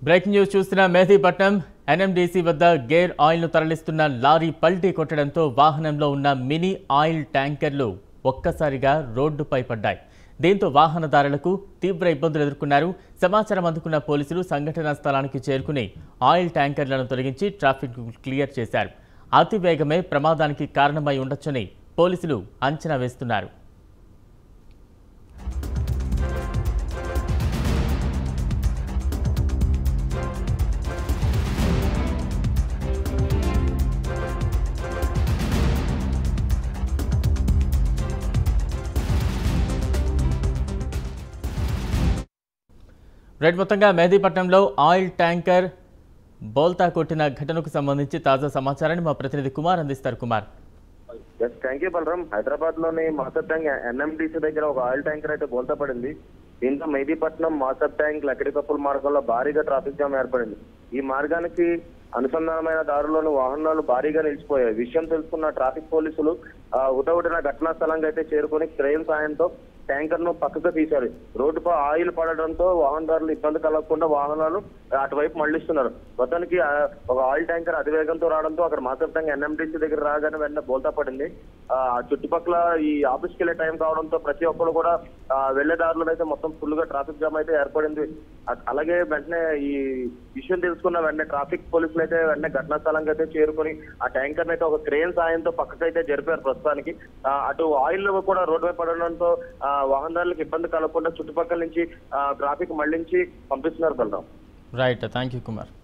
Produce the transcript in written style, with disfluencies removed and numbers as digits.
Breaking news చూస్తున్న Mehdipatnam NMDC వద్ద gear ఆయిల్ను తరలిస్తున్న లారీ పల్టీ కొట్టడంతో వాహనంలో ఉన్న మినీ ఆయిల్ ట్యాంకర్లు ఒక్కసారిగా రోడ్డుపై పడ్డాయి. దీంతో వాహనదారులకు తీవ్ర ఇబ్బందులు ఎదుర్కొన్నారు. సమాచారం అందుకున్న పోలీసులు సంఘటనా స్థలానికి చేరుకుని ఆయిల్ ట్యాంకర్లను తొలగించి ట్రాఫిక్ క్లియర్ చేశారు. అతివేగమే ప్రమాదానికి కారణమై ఉండొచ్చని పోలీసులు అంచనా వేస్తున్నారు. రైట్, మొత్తంగా మెహదీపట్నంలో ఆయిల్ ట్యాంకర్ బోల్తా కొట్టిన ఘటనకు సంబంధించి తాజా సమాచారాన్ని మా ప్రతినిధి కుమార్ అందిస్తారు. కుమార్. Thank you Balaram. హైదరాబాద్ లోని మాసబ్ ట్యాంక్ ఎన్ఎండిసి దగ్గర ఒక ఆయిల్ ట్యాంకర్ అయితే బోల్తా పడింది. దీంతో మెహదీపట్నం మాసబ్ ట్యాంక్ లక్కడికప్పుల మార్గంలో భారీగా ట్రాఫిక్ జామ్ ఏర్పడింది. ఈ మార్గానికి అనుసంధానమైన దారుల్లోని వాహనాలు భారీగా నిలిచిపోయాయి. విషయం తెలుసుకున్న ట్రాఫిక్ పోలీసులు హుటాహుటిన ఘటనా స్థలంగా అయితే చేరుకుని క్రెయిన్ సాయంతో ట్యాంకర్ ను పక్కకు తీశారు. రోడ్డుపై ఆయిల్ పడడంతో వాహనదారులు ఇబ్బంది కలగకుండా వాహనాలు అటువైపు మళ్లిస్తున్నారు. మొత్తానికి ఒక ఆయిల్ ట్యాంకర్ అతివేగంతో రావడంతో అక్కడ మాసబ్ ట్యాంక్ ఎన్ఎండిసి దగ్గర రాగానే వెంటనే బోల్తా పడింది. చుట్టుపక్కల ఈ ఆఫీస్కి వెళ్లే టైం కావడంతో ప్రతి ఒక్కరు కూడా వెళ్లే దారులు అయితే మొత్తం ఫుల్ గా ట్రాఫిక్ జామ్ అయితే ఏర్పడింది. అలాగే వెంటనే ఈ విషయం తెలుసుకున్న వెంటనే ట్రాఫిక్ పోలీసులు అయితే వెంటనే ఘటనా స్థలంగా అయితే చేరుకుని ఆ ట్యాంకర్ అయితే ఒక క్రేన్ సాయంతో పక్కకైతే జరిపారు. ప్రస్తుతానికి అటు ఆయిల్ కూడా రోడ్డుపై పడడంతో వాహనదారులకు ఇబ్బంది కలగకుండా చుట్టుపక్కల నుంచి ట్రాఫిక్ మళ్లించి పంపిస్తున్నారు. Balaram. Right, thank you Kumar.